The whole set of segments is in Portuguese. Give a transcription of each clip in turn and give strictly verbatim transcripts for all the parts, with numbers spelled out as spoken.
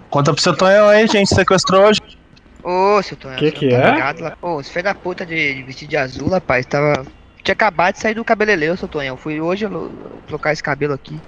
Conta pro seu Tonhão aí, quem sequestrou hoje. Ô, seu Tonhão, Que você que não tá é? ligado lá? Ô, esse filho da puta de, de vestido de azul, rapaz, tava... Tinha acabado de sair do cabeleireiro, seu Tonhão. Fui hoje eu, trocar esse cabelo aqui.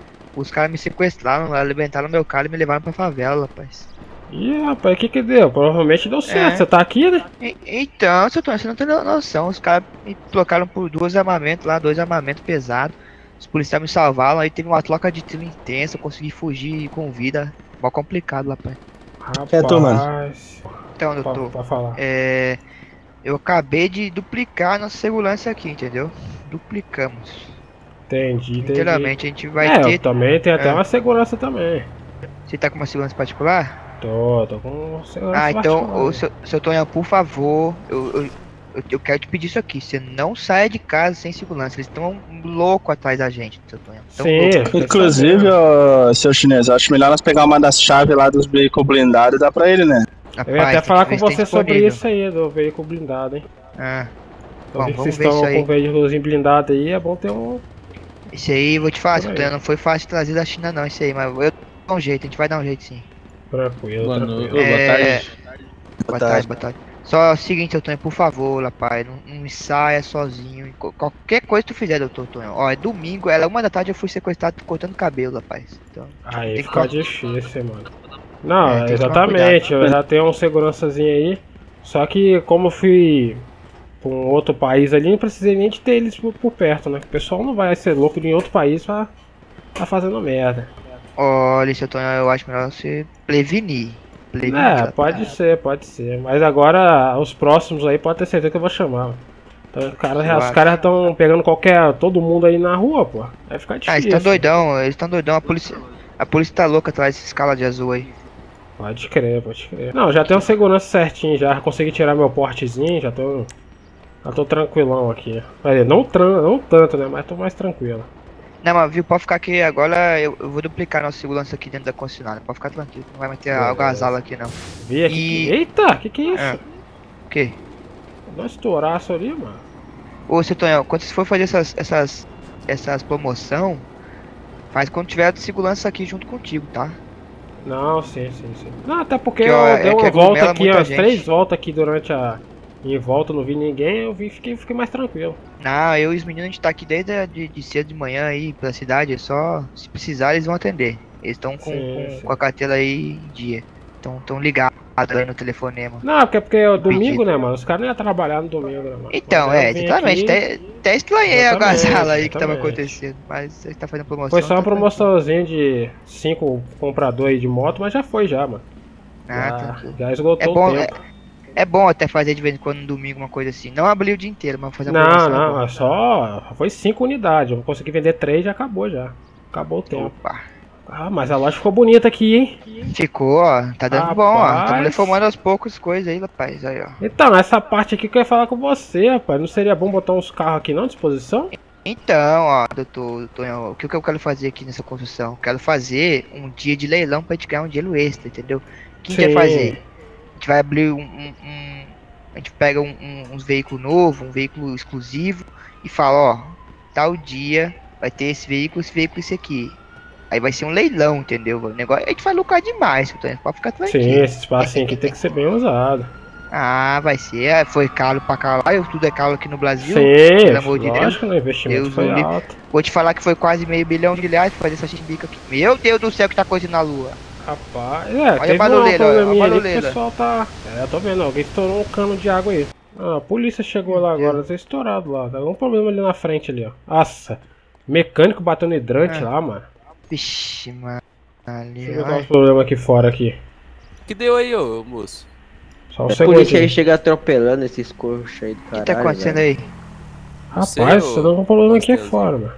Os caras me sequestraram, alimentaram meu carro e me levaram pra favela, rapaz. Ih, rapaz, o que que deu? Provavelmente deu certo, É. você tá aqui, né? E- então, seu Tonhão, você não tem noção. Os caras me trocaram por duas armamentos lá, dois armamentos pesados. Os policiais me salvaram, aí teve uma troca de tiro intensa, eu consegui fugir com vida. Mó complicado, rapaz. Rapaz, É tu, mano? Então, Pra, doutor, pra falar. é... eu acabei de duplicar nossa segurança aqui, entendeu? Duplicamos. Entendi, entendi. Literalmente, a gente vai é, ter... eu também tenho até É. uma segurança também. Você tá com uma segurança particular? Tô, tô com uma segurança Ah, então, particular. ô, seu, seu Tonhão, por favor, eu, eu, eu, eu quero te pedir isso aqui. Você não saia de casa sem segurança. Eles estão loucos atrás da gente, seu Tonhão. Tão Sim. louco. Inclusive, ô, seu chinês, eu acho melhor nós pegar uma das chaves lá dos veículos blindados e dar pra ele, né? Eu ia Rapaz, até tem falar que com ver se tem você sobre disponível. isso aí, do veículo blindado, hein? Ah, Então, Bom, que vamos vocês ver isso estão aí. com veículozinho blindado aí, é bom ter um... esse aí, eu vou te falar, Por seu aí. Tonhão, não foi fácil trazer da China não, esse aí, mas eu dou um jeito, a gente vai dar um jeito sim. Tranquilo, Boa tranquilo. noite. Ô, boa É, tarde. Boa tarde, boa tarde. Só o seguinte, seu Tonhão, por favor, rapaz, não, não me saia sozinho. em co- Qualquer coisa que tu fizer, doutor Tonhão. Ó, é domingo, era uma da tarde, eu fui sequestrado cortando cabelo, rapaz. Então, Aí tem que fica tomar- difícil, mano. Não, É, tem que tomar exatamente, eu já tenho um segurançazinho aí. Só que como eu fui pra um outro país ali, não precisei nem de ter eles por, por perto, né? O pessoal não vai ser louco em outro país pra tá fazendo merda. Olha, seu Tonhão, eu acho melhor você prevenir. Prevenir, É, rapaz. pode ser, pode ser. Mas agora os próximos aí pode ter certeza que eu vou chamar. Mano. Então, os caras Eu os acho. caras estão pegando qualquer. Todo mundo aí na rua, pô. Vai ficar Ah, eles difícil. estão doidão, eles estão doidão, a polícia. A polícia tá louca atrás desse escala de azul aí. Pode crer, pode crer. Não, já tenho segurança certinho, já consegui tirar meu portezinho, já tô. Já tô tranquilão aqui. Quer dizer, não, tran não tanto, né? Mas tô mais tranquilo. Não, mas viu, pode ficar aqui agora, eu, eu vou duplicar nossa segurança aqui dentro da concessionária. Pode ficar tranquilo, não vai meter Beleza. algazala aqui não. Vi aqui. E- que- Eita, que que é isso? É. O quê? Dá um estouraço ali, mano. Ô, seu Tonhão, quando você for fazer essas, essas, essas promoção, faz quando tiver de segurança aqui junto contigo, tá? Não, sim, sim, sim. Não, até porque Que, ó, eu é dei que uma volta aglomera aqui, muita umas gente. três voltas aqui durante a. Em volta, não vi ninguém, eu vi, fiquei, fiquei mais tranquilo. Não, eu e os meninos, a gente tá aqui desde a- de, de cedo de manhã aí pela cidade, é só, se precisar eles vão atender. Eles estão com, Sim, com, sim. com a carteira aí em dia. Estão tão ligados aí no telefonema. Não, porque, porque é domingo, Pedido. né, mano? Os caras não iam trabalhar no domingo, né, mano? Então, Mas aí é, eu vim exatamente. aqui, Até, até estranhei a Exatamente, algazala aí que tava exatamente. acontecendo. Mas você tá fazendo promoção. Foi só uma tá promoçãozinha de cinco compradores de moto, mas já foi já, mano. tranquilo. Ah, Já, tranquilo. já esgotou É bom, o é, tempo. é bom até fazer de vez em quando no domingo uma coisa assim. Não abrir o dia inteiro, mas fazer uma Não, promoção. é não, bom. é só. Foi cinco unidades. Eu consegui vender três e já acabou já. Acabou o tempo. Opa. Ah, mas a loja ficou bonita aqui, hein? Ficou, ó. Tá dando bom, ó. Rapaz. Estamos reformando aos poucos coisas aí, rapaz. Aí, ó. Então, essa parte aqui que eu ia falar com você, rapaz. Não seria bom botar uns carros aqui não à disposição? Então, ó, doutor Tonhão, o que que eu quero fazer aqui nessa construção? Quero fazer um dia de leilão pra gente ganhar um dinheiro extra, entendeu? Quem Sim. quer fazer? A gente vai abrir um. um- um- a gente pega um, um, uns veículos novos, um veículo exclusivo e fala, ó, tal dia vai ter esse veículo, esse veículo, esse aqui. Aí vai ser um leilão, entendeu? O negócio, a gente vai lucrar demais, Tonhão, pode ficar tranquilo. Sim, esse espacinho aqui tem que ser bem usado. Ah, vai ser, é, foi caro pra caralho, tudo é caro aqui no Brasil. Sim, pelo amor de lógico, o investimento Deus foi o livre. alto. Vou te falar que foi quase meio bilhão de reais pra fazer essa chimbica aqui. Meu Deus do céu, que tá coisa na lua. Rapaz, é, a teve um barulheira, olha a probleminha ali que o barulheira. pessoal tá... É, eu tô vendo, alguém estourou um cano de água aí. Ah, a polícia chegou lá agora, tá estourado lá. Tá algum problema ali na frente ali, ó. Nossa, mecânico batendo hidrante É. lá, mano. Vixe, mano. Ali, Deixa eu ver olha. os problemas aqui fora aqui. Que deu aí, ô moço? Só um A polícia aí segundinho. chega atropelando esses coxos aí do O caralho. que tá acontecendo velho. aí? Rapaz, sei, você ô, deu um problema aqui Costanza. fora, mano.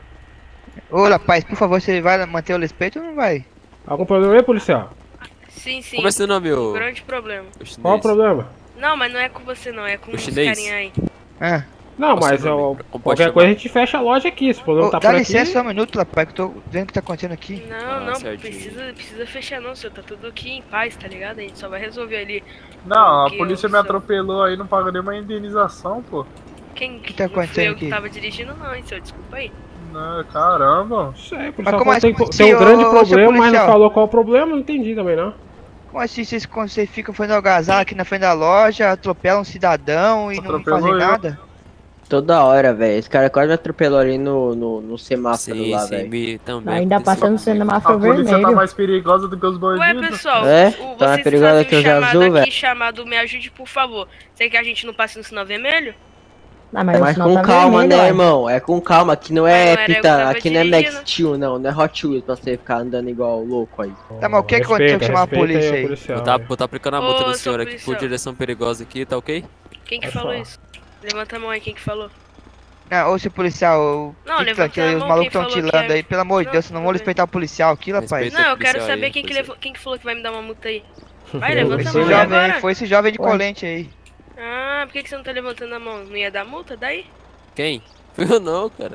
Ô, rapaz, por favor, você vai manter o respeito ou não vai? Algum problema aí, policial? Sim, sim. Como é seu nome, ô? Um grande problema. ô chinês? Qual o problema? Não, mas não é com você não, é com O os chinês? carinha aí. Ah, Não, Qual mas seu nome? eu, Como pode qualquer chamar? coisa a gente fecha a loja aqui. Se o problema ô, tá dá por licença aqui... só um minuto, rapaz, que eu tô vendo o que tá acontecendo aqui. Não, Ah, não, certinho. precisa, precisa fechar não, senhor. Tá tudo aqui em paz, tá ligado? A gente só vai resolver ali. Não, a Que polícia me opção? atropelou aí, não paga nenhuma indenização, pô. Quem que tá não fui acontecendo eu que aqui? tava dirigindo não, hein, senhor. Desculpa aí. Não, caramba. Não sei, o Mas policial como falou é que tem, que- tem um Senhor, grande ô, seu problema, mas não policial. falou qual o problema, não entendi também não. Como assim vocês, quando vocês ficam fazendo algazarra aqui na frente da loja, atropelam um cidadão e não Atropelou fazem eu. nada? Toda hora, velho. Esse cara quase me atropelou ali no, no, no semáforo Sim, lá, sim, velho. me, também Ainda aconteceu passando comigo. semáforo A polícia tá vermelho. mais perigosa do que os Ué, bandidos. pessoal, É? o, Tá mais vocês perigosa fazem que um os chamado azul, aqui, velho. chamado me ajude, por favor. Você quer que a gente não passe no sinal vermelho? Ah, mas, o Mas sinal com tá calma, vermelho, né, ué. irmão? É com calma, aqui não Mas é não era eu que pita, tava aqui não é dirigindo. Max Steel, não, não é Hot Wheels pra você ficar andando igual louco aí. Tá, mas o que que aconteceu que chamar a respeita polícia o aí? policial, Vou tá, velho. vou tá aplicando a multa Ô, no seu senhor aqui por policial. direção perigosa aqui, tá ok? Quem que Pode falou falar. isso? Levanta a mão aí, quem que falou? Não, ô seu policial, Não, fique levanta tranquilo aí, a os mão, malucos quem tão falou tirando que é- aí, pelo amor de Não, Deus, vocês não vão tudo bem. respeitar o policial aqui, rapaz. Respeita. Não, eu quero policial saber aí, quem que, policial. levou, quem que falou que vai me dar uma multa aí. Vai, levanta a Esse mão aí jovem, agora. foi esse jovem de Ué. colente aí. Ah, por que, que você não tá levantando a mão? Não ia dar multa daí? Quem? Eu não, cara.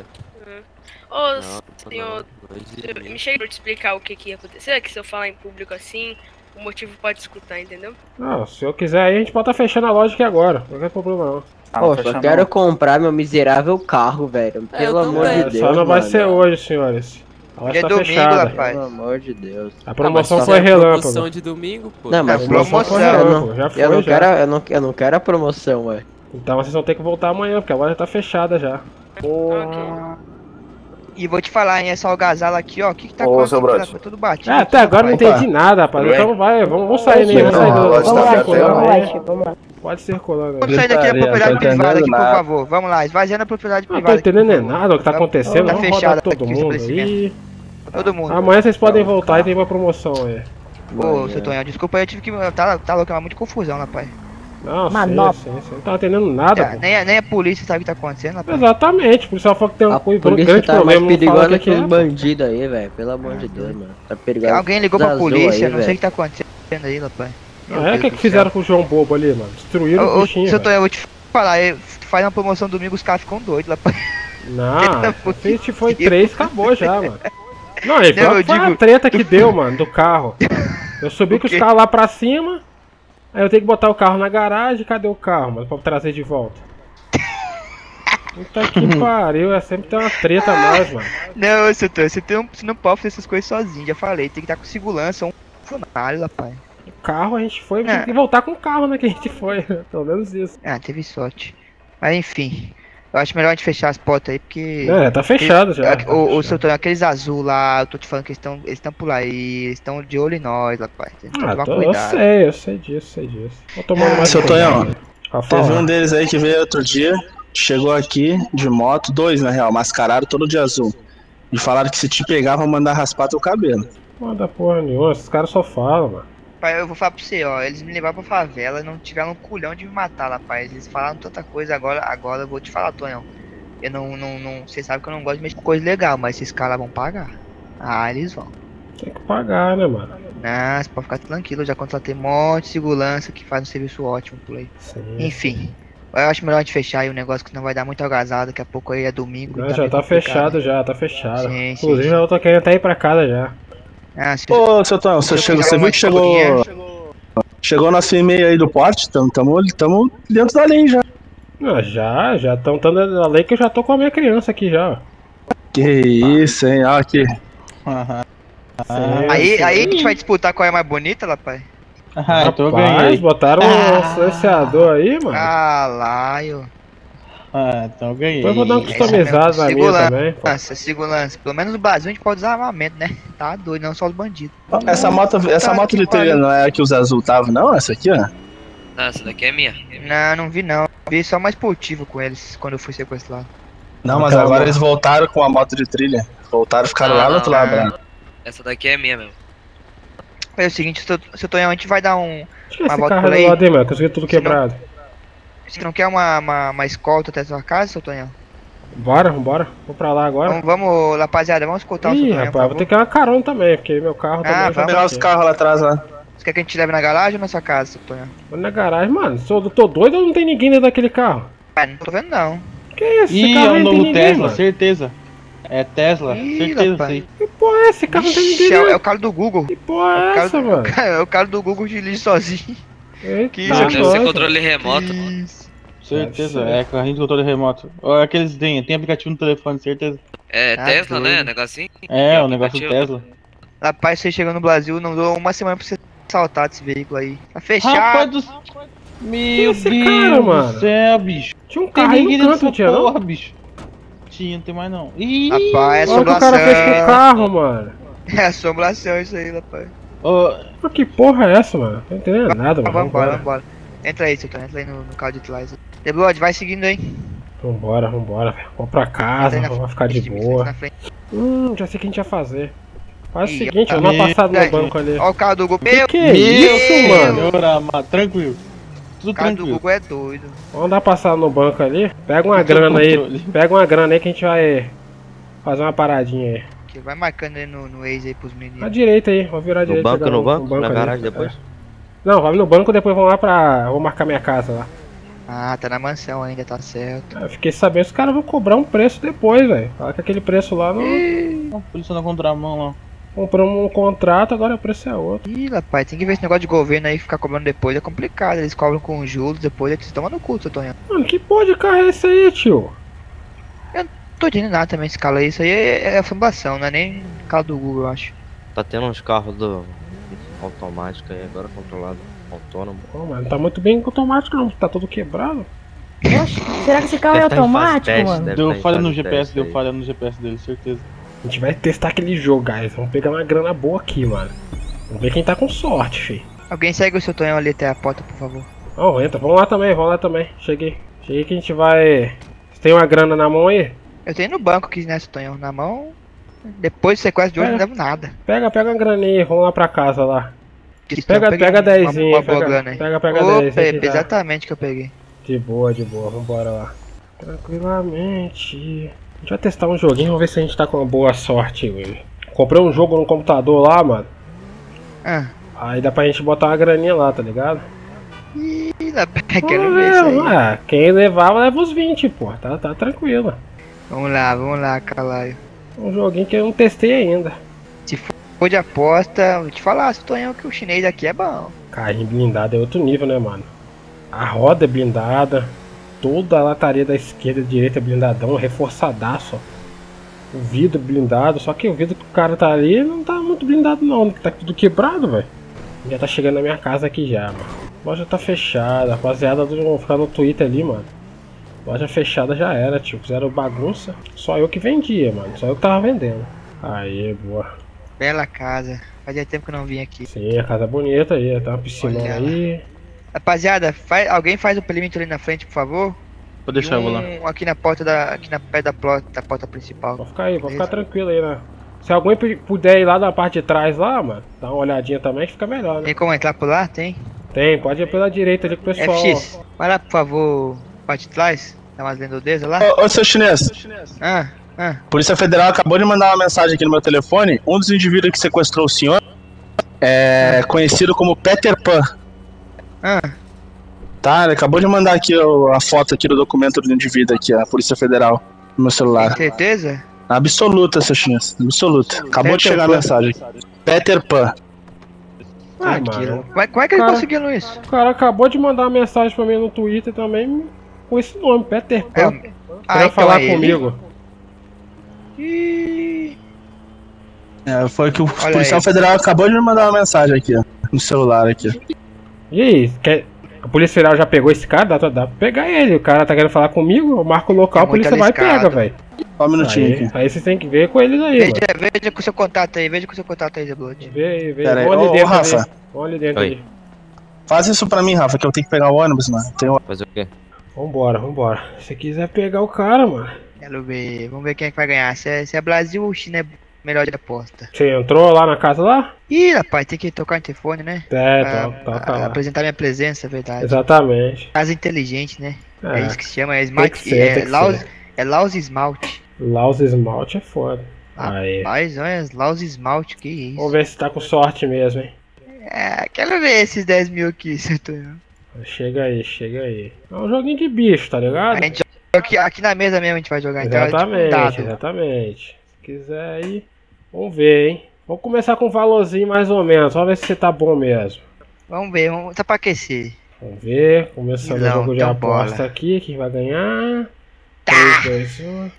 Ô, Não, senhor, não, longe de eu- mim. me chega pra te explicar o que, que ia acontecer, que se eu falar em público assim, o motivo pode escutar, entendeu? Não, se eu quiser aí, a gente pode estar fechando a loja aqui agora. Não tem problema não. Pô, só quero comprar meu miserável carro, velho. É, Pelo eu amor de também. É, Deus, só não vai mano. ser hoje, senhores. A loja Hoje é tá domingo, fechada. rapaz. Pelo amor de Deus. A promoção Ah, mas foi fizeram relâmpago. promoção de domingo, pô. Não, mas É, a promoção foi promoção, eu não, já foi, eu não já. quero, eu não, eu não quero a promoção, ué. Então vocês vão ter que voltar amanhã, porque a loja tá fechada já. Ok. E vou te falar, hein, essa algazala aqui, ó, o que que tá Ô, acontecendo? seu brother. Foi tudo batido. É, até agora eu não Opa. entendi nada, rapaz. Tudo bem? Então vai, vamos, vamos sair daí, vamos Não, sair do. a loja Vamos tá aberta circulando Vamos aí. lá, Chico, vamos lá. Pode circulando Vamos aí. sair daqui da Gritaria, propriedade tô privada aqui, entendendo por nada. favor. Vamos lá, esvaziando a propriedade Não privada. tô entendendo aqui, nem por favor. nada o que tá Tá- acontecendo. tá Vamos fechado rodar todo aqui o mundo aí. Todo mundo. Amanhã vocês podem voltar e tem uma promoção aí. Ô, seu Tonhão, desculpa aí, eu tive que. Tá, tá louco, é muita confusão, rapaz. Não, Manopla. sim, sim, sim. Não tá entendendo nada, É, pô. nem, a- nem a polícia sabe o que tá acontecendo, rapaz. Exatamente, o policial falou que tem um A grande polícia tá mais problema, não fala perigosa o que que os é. bandidos aí, velho. Pelo amor de Deus, mano. Tá perigoso. Alguém ligou Os pra azul polícia, aí, não sei o velho. que tá acontecendo aí, rapaz. Meu Ah, é, Deus o que, do que fizeram céu. com o João Bobo ali, mano? Destruíram Ô, o ô, bichinho, seu velho. Tonhão, eu vou te falar, eu- faz uma promoção domingo, os caras ficam doidos, rapaz. Não, se foi três, acabou já, mano. Não, e Não, pior eu que foi a digo- treta que deu, mano, do carro. Eu subi com os quê? carros lá pra cima, aí eu tenho que botar o carro na garagem, cadê o carro, mano, pra trazer de volta? Puta que pariu, é sempre tem uma treta a mais, mano. Não, seu Tonhão, você, tem um, você não pode fazer essas coisas sozinho, já falei. Tem que estar com segurança, um funcionário, rapaz. O carro a gente foi, É. tem que voltar com o carro, né, que a gente foi, pelo menos isso. Ah, teve sorte. Mas enfim, eu acho melhor a gente fechar as portas aí, porque... Não, já tá fechado já. É, tá Ô, ô, fechado. seu Tonhão, aqueles azul lá, eu tô te falando que eles estão eles estão por aí, eles estão de olho em nós, rapaz. Tem que Ah, tomar tô, eu cuidado. sei, eu sei disso, sei disso. Vou tomando mais Seu cuidado. Tonhão, Ó, Teve fala. um deles aí que veio outro dia, chegou aqui de moto, dois na real, mascarado todo de azul. E falaram que se te pegar, vão mandar raspar teu cabelo. Manda porra nenhuma, esses caras só falam, mano. Pai, eu vou falar pra você, ó, eles me levaram pra favela, não tiveram um culhão de me matar, rapaz. Eles falaram tanta coisa, agora, agora eu vou te falar, Tonhão. Eu não, não, não, você sabe que eu não gosto de mexer com coisa legal, mas esses caras vão pagar. Ah, eles vão. Tem que pagar, né, mano? Não, você pode ficar tranquilo, eu já contratei um monte de segurança que faz um serviço ótimo por aí. Sim. Enfim, eu acho melhor a gente fechar aí o negócio, que não vai dar muito algazado, daqui a pouco aí é domingo. Não, e já meio tá complicado, fechado né? já, tá fechado. Sim, sim, Inclusive sim. eu tô querendo até ir pra casa já. Ah, se Ô, seu Tonhão, você, eu chegou, pegar você uma viu que chegou, escolinha- chegou nosso e-mail aí do porte? Tamo, tamo, tamo dentro da lei já. Não, já, já estão dando a lei que eu já tô com a minha criança aqui já, ó. Que isso, hein? Ó, aqui. Sim, Aí, sim. aí a gente vai disputar qual é a mais bonita, rapaz. Ah, então eu Rapaz, ganhei. botaram um silenciador aí, mano. Ah, lá, eu. Ah, então eu ganhei. Depois eu vou dar um customizado na minha Segurança. também, pô. Nossa, segurança. Pelo menos no Brasil a gente pode usar armamento, né? Tá doido, não só os bandidos. Essa moto, essa moto de trilha não é a que os azul estavam, não? Essa aqui, ó. Não, essa daqui é minha. Não, não vi não. Vi só uma esportiva com eles quando eu fui sequestrado. Não, mas agora eles voltaram com a moto de trilha. Voltaram e ficaram Não, lá do não, outro lado, não. né? Essa daqui é minha mesmo. É o seguinte, seu seu Tonhão, a gente vai dar um... Acho que Uma esse volta carro por aí aí. do lado aí, mano, consegui tudo Se não- quebrado. Você não quer uma, uma, uma escolta até a sua casa, seu Tonhão? Bora, vambora. Vou pra lá agora. Vamos, vamos, rapaziada, vamos escoltar o seu Ih, Tonhão, por rapaz, vou favor. ter que ir uma carona também, porque meu carro também Ah, já vamos. Pegar os carros lá atrás lá. Você quer que a gente leve na garagem ou na sua casa, seu Tonhão? Vou na garagem, mano. Se eu tô doido ou não tem ninguém dentro daquele carro? Ah, não tô vendo não. Que isso? Esse Ih, carro é um aí não tem novo ninguém, Tesla, mano. certeza. É Tesla, Ih, certeza isso rapaz. aí. Que porra é esse carro? Não tem Ixi, ninguém é, o- é dentro. o cara do Google. Que porra é o cara essa, do- mano? É o cara do Google dirige sozinho. Eita, que Isso isso, aqui deve ser nós, controle remoto. Isso. Certeza, Deve ser. é carrinho de controle remoto. Ou aqueles tem, tem aplicativo no telefone, certeza. É Ah, Tesla, né? doido. Negocinho. É, Que o negócio do aplicativo. Tesla. Rapaz, você chegou no Brasil, não deu uma semana pra você assaltado esse veículo aí. Tá fechado. Rapaz do... Meu esse Deus cara, mano? do céu, bicho. Tinha um Tem carro aí ninguém no nessa canto, tinha não? porra, bicho. Tinha, não tem mais não. Ih, Rapaz, é Olha o que o cara fez com o assombração. carro, mano. É assombração isso aí, rapaz. ô, Mas que porra é essa, mano? Não entendendo nada, mano. Vambora, Vambora, vambora. Entra aí, seu cara. Entra aí no, no carro de trás. The Blood, vai seguindo aí. vambora, vambora, velho. Vamos pra casa, Entra aí na vamos ficar de frente, boa. na frente. Hum, já sei o que a gente ia fazer. Faz o Ih, seguinte, tá vamos dar uma passada no bem. banco ali. Ó o carro do Google. Que Meu que é isso, mano? senhora amada, tranquilo. Tudo O carro do tranquilo. Google é doido. Vamos dar uma passada no banco ali. Pega uma Tudo grana aí. controle. Pega uma grana aí que a gente vai fazer uma paradinha aí. Que vai marcando aí no, no Waze aí pros À meninos. direita aí, vou virar à No direita. banco, chegar no banco? Na ali. garagem depois? É. Não, vai no banco, depois vamos lá pra... Vou marcar minha casa lá. Ah, tá na mansão ainda, tá certo. Eu fiquei sabendo que os caras vão cobrar um preço depois, velho. Fala que aquele preço lá não... Ó, polícia na contramão lá. Compramos um contrato, agora o preço é outro. Ih, rapaz, tem que ver esse negócio de governo aí, ficar cobrando depois é complicado. Eles cobram com juros, depois eles tomam no cu, seu Tonhão. Mano, que porra de carro é esse aí, tio? Tô entendendo nada também esse carro aí, isso aí é, é afambação, não é nem carro do Google, eu acho. Tá tendo uns carros do automático aí, agora controlado, autônomo. Pô, mano, não tá muito bem automático não, tá todo quebrado. Será que esse carro é Deve tá em fase automático, teste, mano? deve Deu tá em falha fase no G P S, teste deu aí. falha no G P S dele, certeza. A gente vai testar aquele jogo, guys. Vamos pegar uma grana boa aqui, mano. Vamos ver quem tá com sorte, fi. Alguém segue o seu Tonhão ali até a porta, por favor. Ó, entra, vamos lá também, vamos lá também. Cheguei. Cheguei que a gente vai... Você tem uma grana na mão aí? Eu tenho no banco aqui, né, seu Tonhão, na mão. Depois do sequestro de hoje, É. não levo nada. Pega, pega uma graninha aí, vamos lá pra casa lá. Disse, Pega, eu peguei pega uma- dezinho, uma boa pega, grana aí. pega, pega Opa, dez. aí que dá. exatamente o que eu peguei. De boa, de boa, vambora lá. Tranquilamente. A gente vai testar um joguinho, vamos ver se a gente tá com uma boa sorte hoje. Comprei um jogo no computador lá, mano. Ah. Aí dá pra gente botar uma graninha lá, tá ligado? Ih, rapaz, quero ver isso aí. Ah, quem levar, leva os vinte, pô. Tá, tá tranquilo. Vamos lá, vamos lá, Calaio. Um joguinho que eu não testei ainda. Se for de aposta, vou te falar, seu Tonhão, que o chinês aqui é bom. Carrinho blindado é outro nível, né, mano? A roda é blindada. Toda a lataria da esquerda e direita é blindadão, reforçadaço, ó. O vidro blindado, só que o vidro que o cara tá ali não tá muito blindado não, tá tudo quebrado, velho. Já tá chegando na minha casa aqui já, mano. Loja tá fechada, rapaziada, vão ficar no Twitter ali, mano. Loja fechada já era, tio. Fizeram bagunça. Só eu que vendia, mano. Só eu que tava vendendo. Aí, boa. Bela casa. Fazia tempo que eu não vim aqui. Sim, a casa é bonita aí. Tem uma piscina Olha aí. Rapaziada, faz, alguém faz o perímetro ali na frente, por favor? Vou deixar, E vou lá. um aqui na porta da. Aqui na perto da porta, da porta principal. Vou ficar aí, vou Beleza? ficar tranquilo aí, né? Se alguém pu- puder ir lá na parte de trás lá, mano, dá uma olhadinha também que fica melhor, né? Tem como entrar por lá? Tem? Tem, pode ir pela direita ali com o pessoal. F X, vai lá, por favor, parte de trás. Dá umas lendodezas lá. Ô, ô, seu chinês, Ah, ah. Polícia Federal acabou de mandar uma mensagem aqui no meu telefone. Um dos indivíduos que sequestrou o senhor é conhecido como Peter Pan. Ah. Tá, ele acabou de mandar aqui ó, a foto aqui do documento do indivíduo aqui, a Polícia Federal, no meu celular. Tem certeza? Absoluta, seu chinês, absoluta. Acabou de Peter chegar a Pan. mensagem. Peter Pan. Ah, Aquilo. mano. Como é- como é que ele Cara- conseguiu isso? O cara acabou de mandar uma mensagem pra mim no Twitter também com esse nome, Peter Pan. É, Queria ah, então falar é ele? comigo. Ih, É, foi que o Olha policial aí. federal acabou de me mandar uma mensagem aqui, ó, no celular aqui. E aí, quer... a Polícia Federal já pegou esse cara? Dá, dá pra pegar ele. O cara tá querendo falar comigo, eu marco o local, É a polícia muito vai e pega, arriscado. velho. Só um minutinho Aí, aqui. aí vocês têm que ver com eles aí, mano. veja, veja com o seu contato aí, veja com o seu contato aí, Zé Blood. Vê aí, vê. Pera aí, Vamos ali ô, ô, dentro Rafa. ali. Vamos ali dentro Oi. ali. Faz isso pra mim, Rafa, que eu tenho que pegar o ônibus, mano. Tenho... Fazer o quê? Vambora, vambora. Se quiser pegar o cara, mano. Quero ver, vamos ver quem é que vai ganhar. Se é, se é Brasil ou China é melhor de aposta. Você entrou lá na casa lá? Ih, rapaz, tem que tocar o interfone, né? É, Pra- toca, toca a- lá. apresentar minha presença, é verdade. Exatamente. Casa inteligente, né? É, É, isso que se chama, é Smart. tem que ser, tem é, que Laus, ser. é Laus Esmalte. Laus Esmalte é foda. Aí. Rapaz, olha, Laus Esmalte, que isso. Vamos ver se tá com sorte mesmo, hein. É, quero ver esses dez mil aqui, seu Tonhão. Chega aí, chega aí. É um joguinho de bicho, tá ligado? A gente joga aqui, aqui na mesa mesmo a gente vai jogar, então é tipo um Exatamente, dado. exatamente. Se quiser aí, vamos ver, hein. Vamos começar com um valorzinho mais ou menos, só ver se você tá bom mesmo. Vamos ver, vamos, tá pra aquecer. Vamos ver, começando o Não, jogo de então aposta bola. aqui, quem vai ganhar. três, dois, um.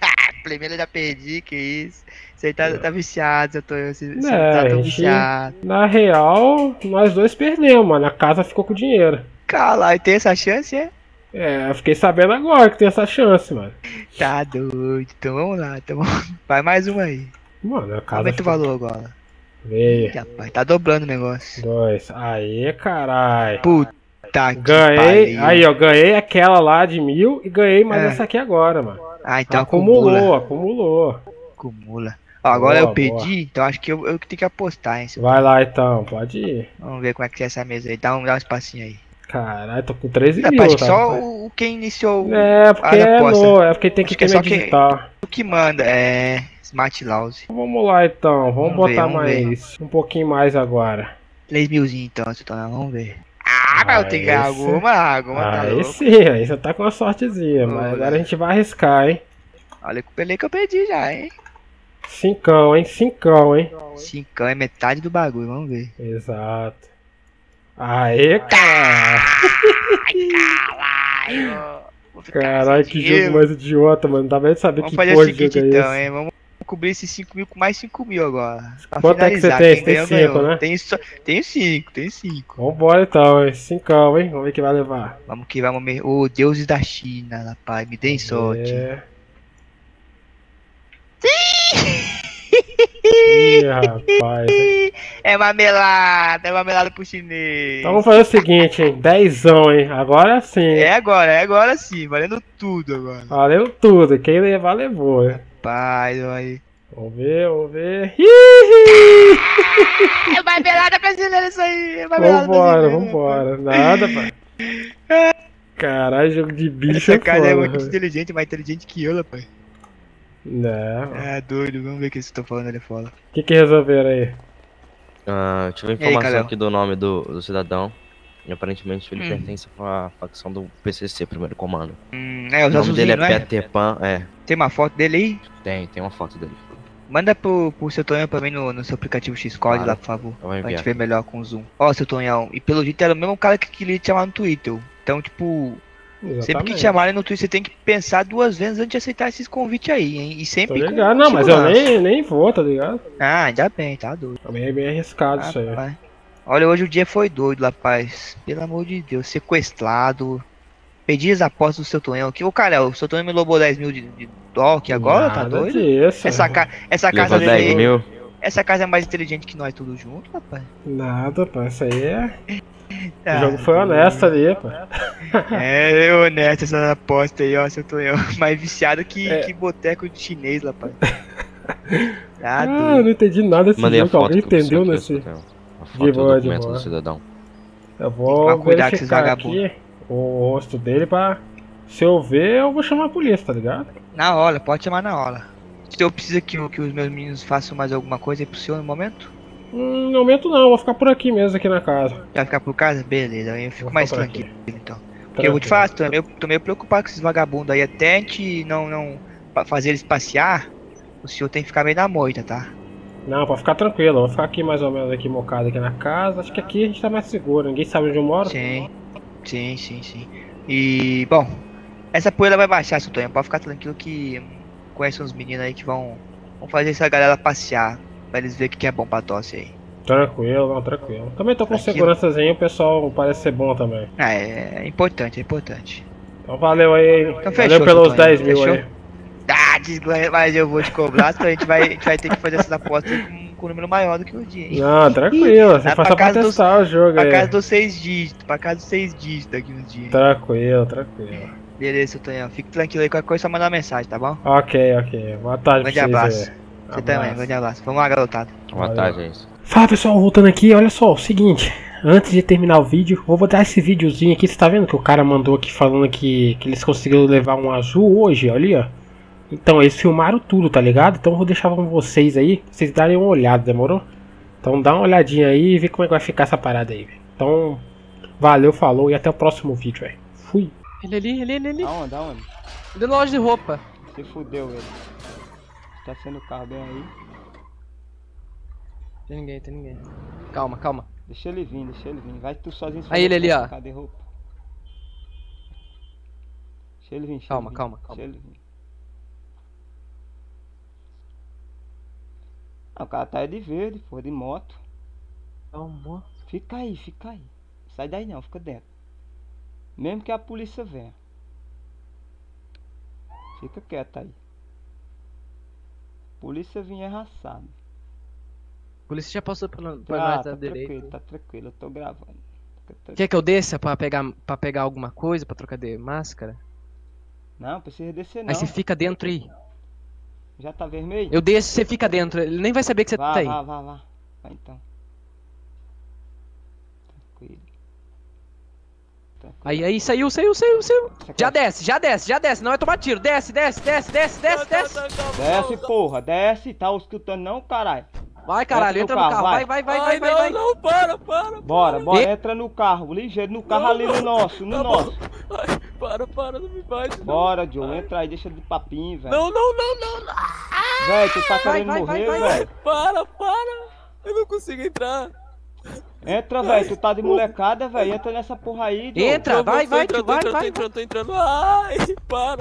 primeira eu já perdi, que isso. Você tá, tá viciado, seu Tonhão. Você, você É, tá a tão gente, viciado. na real, nós dois perdemos, mano. A casa ficou com dinheiro. Caralho, tem essa chance, é? É, eu fiquei sabendo agora que tem essa chance, mano. Tá doido. Então vamos lá. Então vamos... Vai mais uma aí. Mano, a casa Aumenta o ficou... valor agora. Veio. Ih, rapaz, tá dobrando o negócio. Dois. Aê, caralho. Puta que Ganhei. pariu. Aí, ó, ganhei aquela lá de mil e ganhei mais É. essa aqui agora, mano. Ah, então Acumulou, acumula. acumulou. Acumula. Ó, agora Boa, eu perdi, então acho que eu, eu que tenho que apostar, hein. seu- Vai lá então, pode ir. Vamos ver como é que é essa mesa aí. Dá um, dá um espacinho aí. Caralho, tô com treze Rapaz, mil, acho que tá? só o, o quem iniciou É, porque as é apostas. novo, é porque tem que Acho que é ter só minha quem- digital. O que manda é Smart Louse. Vamos lá então, vamos, Vamos ver, botar vamos ver. mais, um pouquinho mais agora. três milzinho então, seu Tonhão, vamos ver. Ah, mas eu tenho que ganhar esse- alguma, alguma tá Aí louco. sim, aí você tá com uma sortezinha, mas Olha. agora a gente vai arriscar, hein? Olha que o pelê que eu perdi já, hein. Cincão, hein? Cincão, hein? Cincão é metade do bagulho, vamos ver. Exato. Aê, cara! Caralho! Vou ficar Caralho, sem que dinheiro. jogo mais idiota, mano. Dá bem de saber Vamos que fazer cor o de jogo seguinte é então, esse. hein? Vamos cobrir esses cinco mil com mais cinco mil agora. Pra Quanto é que você finalizar, tem? quem Tem ganhou, cinco, ganhou. né? Tem só- Tenho cinco, tenho cinco. Vambora então, hein? Cincão, hein? Vamos ver quem vai levar. Vamos que vamos. Me... Ô, deuses da China, rapaz, me deem sorte. É. Ih, rapaz. hein? É marmelada, é marmelada pro chinês. Então vamos fazer o seguinte, hein? Dezão, hein? Agora sim. hein? É agora, é agora sim, valendo tudo agora. Valeu tudo. Quem levar, levou, hein? Pai, olha aí. Vamos ver, vamos ver. Ih! É marmelada brasileira isso aí, é marmelada Vambora, brasileira. vambora. Nada, pai. Caralho, jogo de bicho Essa é casa é foda. muito inteligente, mais inteligente que eu, rapaz. Não. É doido, vamos ver o que vocês estão falando ali fora. O que que resolveram aí? Ah, tive a E aí, informação Calhão? aqui do nome do, do cidadão. E aparentemente ele Hum. pertence à facção do P C C, Primeiro Comando. Hum, é, O os nome dele é azulzinhos, não é? Peter Pan, é. Tem uma foto dele aí? Tem, tem uma foto dele. Manda pro, pro seu Tonhão pra mim no, no seu aplicativo X-Code Claro. lá, por favor. Eu vou Pra gente enviar. ver melhor com o zoom. Ó, seu Tonhão, e pelo jeito era o mesmo cara que queria te chamar no Twitter. Então, tipo, sempre que Exatamente. te chamarem no Twitter, você tem que pensar duas vezes antes de aceitar esses convites aí, hein? E Tô sempre com ligado, não, mas eu segurança. nem, nem vou, tá ligado? Ah, ainda bem, tá doido. Também é bem arriscado isso aí. Rapaz. Olha, hoje o dia foi doido, rapaz. Pelo amor de Deus, sequestrado. Perdi as apostas do seu Tonhão. Que o cara, o seu Tonhão me lobou dez mil de, de dólar aqui agora, tá Nada doido? disso. Essa, ca essa casa Levou dele dez aí- mil. Essa casa é mais inteligente que nós tudo junto, rapaz. Nada, pô. Isso aí é. Ah, O jogo foi honesto ali, pô. É, é honesto essa aposta aí, ó, seu Tonhão. Mais viciado que, É. que boteco de chinês, rapaz. Tá Ah, eu doido. não entendi nada desse Mandei a jogo. foto. Alguém que eu entendeu preciso nesse. aqui, eu tenho. A foto De do boa, de documento boa. do cidadão. Eu Tem que vou tomar cuidado com esses verificar vagabundos. aqui o rosto dele pra. Se eu ver, eu vou chamar a polícia, tá ligado? Na hora, pode chamar na hora. Se eu preciso que, o- que os meus meninos façam mais alguma coisa aí pro senhor no momento? Hum, no momento não, eu vou ficar por aqui mesmo, aqui na casa. Vai ficar por casa? Beleza, aí eu fico Vou mais ficar por aqui. tranquilo então. Porque eu vou te falar, tô meio, tô meio preocupado com esses vagabundos aí. Até a gente não, não pa- fazer eles passear, o senhor tem que ficar meio na moita, tá? Não, pode ficar tranquilo, eu vou ficar aqui mais ou menos aqui mocado aqui na casa. Acho que aqui a gente tá mais seguro, ninguém sabe onde eu moro. Sim, sim, sim, sim. E, bom, essa poeira vai baixar, seu Tonhão. Pode ficar tranquilo que hum, conhece uns meninos aí que vão, vão fazer essa galera passear. Pra eles verem o que que é bom pra tosse aí. Tranquilo, não, tranquilo. Também tô com Aqui- segurançazinho, o pessoal parece ser bom também. Ah, é, é importante, é importante. Então valeu aí, Então valeu fechou, pelos seu Tonhão, dez mil fechou? aí. Ah, desgla- mas eu vou te cobrar, então a gente vai, a gente vai ter que fazer essas apostas aí com, com um número maior do que o dia, hein? Não, tranquilo, você Vai faz pra só pra casa dos- testar o jogo Pra aí. casa dos seis dígitos, pra casa dos seis dígitos daqui uns dias. Tranquilo, tranquilo. Beleza, seu Tonhão. Fique tranquilo aí, qualquer coisa só mandar uma mensagem, tá bom? Ok, ok. Boa tarde Grande pra vocês abraço. aí. Você também, grande abraço. Vamos lá, garotada. Boa tarde, é isso. Fala pessoal, voltando aqui, olha só, o seguinte, antes de terminar o vídeo, vou botar esse videozinho aqui, você tá vendo que o cara mandou aqui falando que, que eles conseguiram levar um azul hoje, olha ó. Então eles filmaram tudo, tá ligado? Então eu vou deixar com vocês aí, pra vocês darem uma olhada, demorou? Então dá uma olhadinha aí e vê como é que vai ficar essa parada aí, velho. Então, valeu, falou e até o próximo vídeo, velho. Fui. Ele ali, ele ali, ele ali. Aonde, aonde? De loja de roupa. Se fudeu, velho. Tá sendo o carro bem aí. Tem ninguém, tem ninguém. Calma, calma. Deixa ele vir, deixa ele vir. Vai tu sozinho. Aí ele ali, ó. Cadê roupa? Deixa ele vir, deixa Calma, ele vir. calma, calma. Deixa ele vir. Ah, o cara tá de verde, porra, de moto. Calma. Fica aí, fica aí. Sai daí não, fica dentro. Mesmo que a polícia venha. Fica quieto aí. Polícia vinha arrasada. A polícia já passou pela, por Ah, nós tá da tranquilo, direita. tá tranquilo, eu tô gravando. Fica tranquilo. Quer que eu desça pra pegar, pra pegar alguma coisa, pra trocar de máscara? Não, precisa descer não. Aí você fica dentro aí. Já tá vermelho? Eu desço, você fica dentro. Ele nem vai saber que você Vá, tá aí. vá, vá, vá. Vai então. Tranquilo. Tranquilo. Aí, aí, saiu, saiu, saiu, saiu. Você Já quer- desce, já desce, já desce. Não vai tomar tiro. Desce, desce, desce, desce, desce, desce. Desce, porra, desce. Tá escutando não, caralho? Vai, caralho, entra no carro. Vai, vai, vai, vai, vai, vai. Não, para, para. Bora, bora, E- entra no carro, ligeiro, no carro ali no nosso, no nosso. Ai, para, para, não me bate. não. Bora, Joe, entra aí, deixa de papinho, velho. Não, não, não, não, não. Velho, tu tá Vai, querendo vai, vai, morrer, vai. velho? Para, para. Eu não consigo entrar. Entra, velho, tu tá de molecada, velho, entra nessa porra aí, Joe. Entra, Eu vai, tô vai, entrando, tio, vai, tô entrando, vai. tô entrando, tô entrando. Ai, para.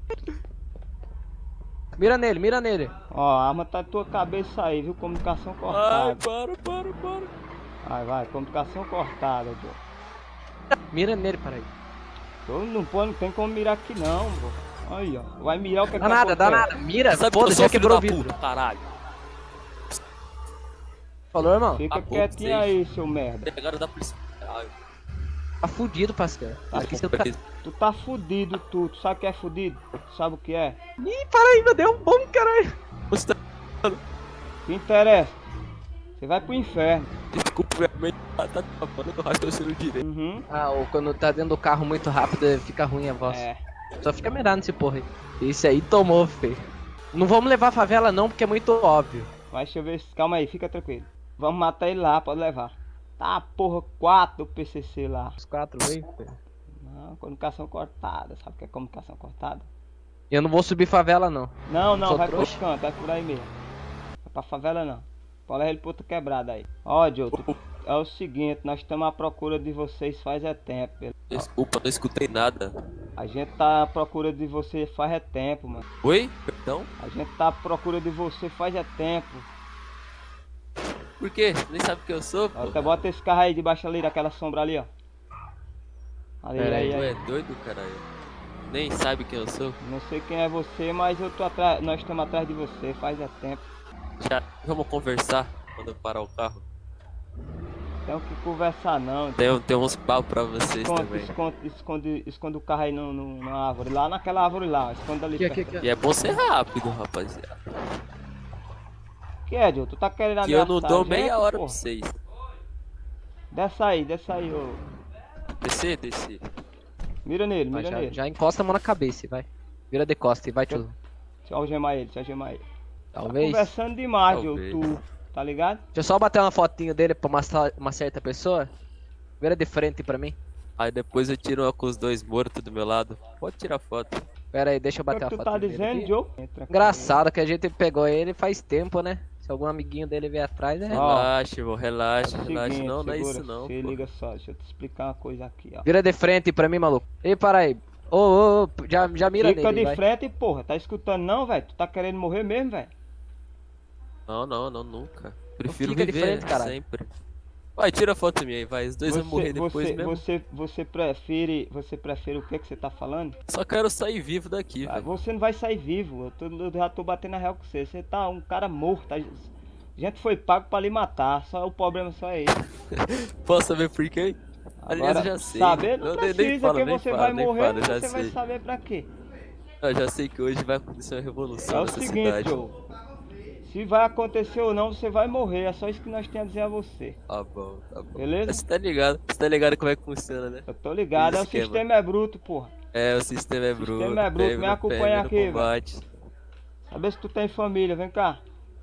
Mira nele, mira nele. Ó, a arma tá na tua cabeça aí, viu? Comunicação Ai, cortada. para, para, para. Vai, vai, comunicação cortada, Joe. Mira nele, para aí. Eu não, pô, não tem como mirar aqui não, bro. Aí, ó. Vai mirar o que Dá que nada, dá acontece. nada. Mira, Sabe que eu foda-se, sou já filho quebrou o da vidro. puta, caralho. Falou, irmão? Fica Ah, bom, quietinho sei. aí, seu merda. Agora dá polícia. Ai, Tá fudido, parceiro. Aqui você tá... Tu tá fudido, tu. Tu sabe o que é fudido? Tu sabe o que é? Ih, para aí, meu Deus, bom, caralho. Você tá... Que interessa? Você vai pro inferno. Desculpa, minha mãe tá tá tapando o raciocínio direito. Uhum. Ah, ou quando tá dentro do carro muito rápido, fica ruim a voz. É. Só fica mirando nesse porra aí. Esse aí tomou, feio. Não vamos levar a favela não, porque é muito óbvio. Vai, deixa eu ver. se- Calma aí, fica tranquilo. Vamos matar ele lá, pode levar. Tá, porra, quatro do P C C lá. Os quatro veio, feio. Não, comunicação cortada. Sabe o que é comunicação cortada? Eu não vou subir favela não. Não, não, Sou vai trouxa. pro canto, vai por aí mesmo. Vai pra favela não. Pode levar ele pro outro quebrado aí. Ó, Joe, tu- é o seguinte, nós estamos à procura de vocês faz é tempo. beleza? Desculpa, não escutei nada. A gente tá à procura de você faz é tempo, mano. Oi? Perdão? A gente tá à procura de você faz é tempo. Por quê? Nem sabe quem eu sou, Ó, pô. tá, bota esse carro aí debaixo ali, daquela sombra ali, ó. Ali, Pera aí, Tu aí. é doido, caralho? Nem sabe quem eu sou. Não sei quem é você, mas eu tô atrás, nós estamos atrás de você faz é tempo. Já vamos conversar quando eu parar o carro. Tem que conversar não. Tem, tem uns pau pra vocês Esconde, também. esconde, esconde, esconde o carro aí no, no- na árvore, lá naquela árvore lá, ó, esconde ali. Aqui, aqui, perto. aqui. E é bom ser rápido, rapaziada. Que é, Joe? Tu tá querendo Que eu não ameaçar dou a gente, meia hora pra porra? vocês. Desce aí, desce aí, ô. Descer, descer. Mira nele, Vai, mira já, nele. já encosta a mão na cabeça e vai. Vira de costa e vai, tio. Deixa eu algemar ele, deixa eu algemar ele. Tá Talvez. conversando demais, Joe, Talvez. tu. Tá ligado? Deixa eu só bater uma fotinho dele pra mostrar uma certa pessoa. Vira de frente pra mim. Aí depois eu tiro uma com os dois mortos do meu lado. Pode tirar foto. Pera aí, deixa eu O que bater é a que tu foto tá dele dizendo, aqui. Joe? Entra aqui. Engraçado que a gente pegou ele faz tempo, né? Se algum amiguinho dele vier atrás, é... Ó, Relaxa, irmão, relaxa, É o relaxa. seguinte, Não, não é segura, isso não, se pô. liga só, deixa eu te explicar uma coisa aqui, ó. Vira de frente pra mim, maluco. Ei, para aí. Ô, ô, ô, já, já mira Fica nele, de vai. frente, porra. Tá escutando não, velho? Tu tá querendo morrer mesmo, velho? Não, não, não, nunca. Prefiro fica de viver frente, caralho. sempre. Vai, tira a foto minha aí, vai. Os dois vão morrer depois você, mesmo. você, você prefere, você prefere o que que você tá falando? Só quero sair vivo daqui, Ah, velho. você não vai sair vivo. Eu, tô- eu já tô batendo a real com você. Você tá um cara morto. Tá? A gente foi pago pra lhe matar. Só o problema só é esse. Posso saber por quê? Aliás, eu já sei. Saber não, Não, nem- nem precisa, fala, que nem você fala, vai nem morrer. fala, eu já você vai sei. saber pra quê? Eu já sei que hoje vai acontecer uma É revolução o nessa seguinte, cidade. Joe. Se vai acontecer ou não, você vai morrer. É só isso que nós temos a dizer a você. Tá bom, tá bom. Beleza? Você tá ligado? Você tá ligado como é que funciona, né? Eu tô ligado. É, o Esquema. sistema é bruto, porra. É, o sistema é bruto. sistema é bruto, pega me no acompanha pé, no aqui, velho. combate. Saber se tu tem família. Vem cá.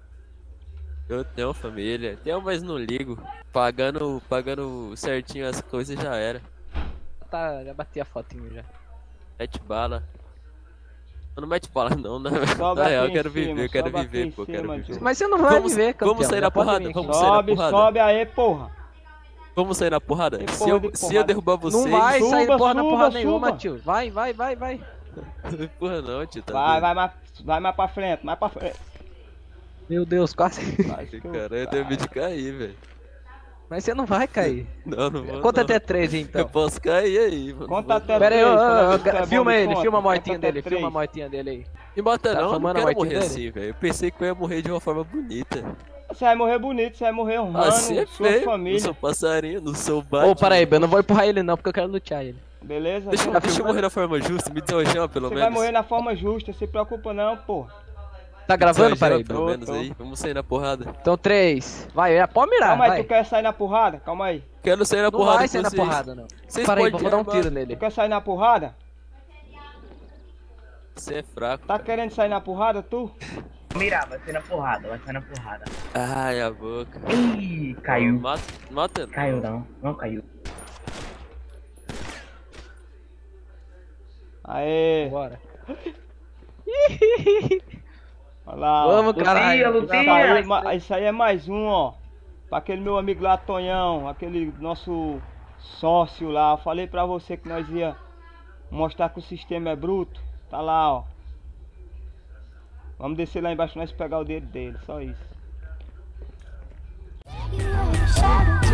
Eu tenho família, tenho, mas não ligo. Pagando, pagando certinho as coisas já era. Tá, já bati a fotinho já. Mete bala. Eu não mete bala não, né? Sobe Na real, aqui eu quero em cima, viver, eu quero sobe aqui viver, em pô, eu cima, quero viver. Joe. Mas você não vai Vamos- viver, campeão. vamos sair já na pode porrada, vir aqui. vamos sair na Sobe, porrada. sobe aí, porra. Vamos sair na porrada? Tem Se porra eu, de se eu porrada. derrubar vocês... Não vai Suba, sair porra na suba, porra nenhuma, suba. tio. Vai, vai, vai, vai. Porra não, tio, tá Vai, doido? vai mais, vai mais pra frente, mais pra frente. Meu Deus, quase. Quase que eu- Cara, eu tenho medo de cair, velho. Mas você não vai cair. Não, não vou. Conta não. até três então. Eu posso cair aí, mano. Conta Vou- até Pera aí, três, ô, pra ô, ver se tu é ô, bom filma de ele, conta. filma a Conta mortinha até dele, filma a três. mortinha dele aí. Me mata Tá não, não filmando a quero mortinha morrer dele? assim, velho. Eu pensei que eu ia morrer de uma forma bonita. Você vai morrer bonito, você vai morrer honrando Assim é sua feio. família. Não sou passarinho, não sou Batman. Ô, Paraíba, eu não vou empurrar ele não, porque eu quero lutear ele. Beleza? Deixa, Então, deixa eu morrer da forma justa, me desojama pelo Você menos. vai morrer na forma justa, se preocupa não, pô. Tá gravando, Desojama Paraíba? pelo Tô, menos tô. aí. Vamos sair na porrada. Então três. Vai, é, pode mirar, Calma aí, vai. tu quer sair na porrada? Calma aí. Quero sair na Não porrada vai com sair na vocês. porrada, não. Vocês Paraíba, podem vou dar um armar. tiro Tu nele. quer sair na porrada? Você é fraco. Tá querendo sair na porrada, tu? Mirar, vai ser na porrada, vai ser na porrada. Ai, a boca. Ih, caiu. Mata, mata. Caiu não, não caiu. Aê. Bora. Olha lá, ó. Vamos, caralho. Isso aí, ma- isso aí é mais um, ó. Pra aquele meu amigo lá, Tonhão, aquele nosso sócio lá. Eu falei pra você que nós ia mostrar que o sistema é bruto. Tá lá, ó. Vamos descer lá embaixo nós pegar o dedo dele, só isso. Shadow